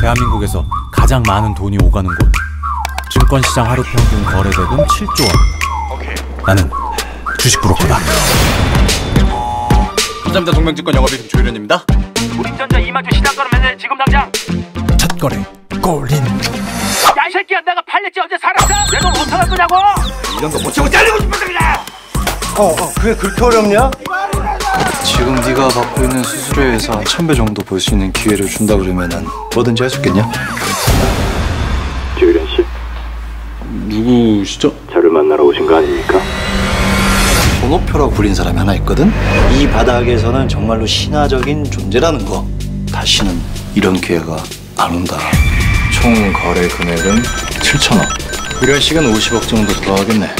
대한민국에서 가장 많은 돈이 오가는 곳. 증권시장 하루 평균 거래대금 7조 원. 나는 주식 브로커다. 감사합니다. 동명증권 영업이익 조유련입니다. 우익전자 이마주 시장가로 맨날 지금 당장. 첫 거래 골인. 야 이 새끼야, 내가 팔렸지 언제 살았어? 내 돈 어떡할 거냐고. 이런 거 못 치고 잘리고 싶어서 그냥. 그게 그렇게 어렵냐? 지금 네가 받고 있는 수수료에서 한 1000배 정도 벌 수 있는 기회를 준다 그러면은 뭐든지 할 수 있겠냐? 조유련 씨, 누구시죠? 저를 만나러 오신 거 아닙니까? 번호표라고 불린 사람이 하나 있거든? 이 바닥에서는 정말로 신화적인 존재라는 거. 다시는 이런 기회가 안 온다. 총 거래 금액은 7천억. 이런 시간 50억 정도 들어가겠네.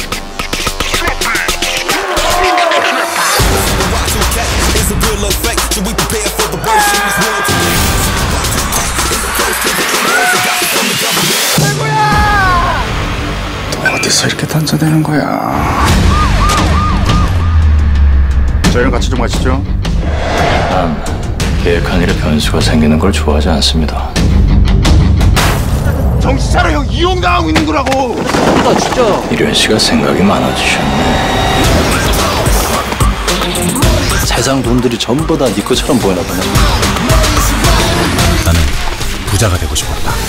또 어디서 이렇게 던져대는 거야? 저희랑 같이 좀 가시죠. 난 계획한 일에 변수가 생기는 걸 좋아하지 않습니다. 정신 차려, 형. 이용당하고 있는 거라고. 이련 씨가 생각이 많아지셨네. 세상 돈들이 전부 다 네 것처럼 보이나 보네. 나는 부자가 되고 싶었다.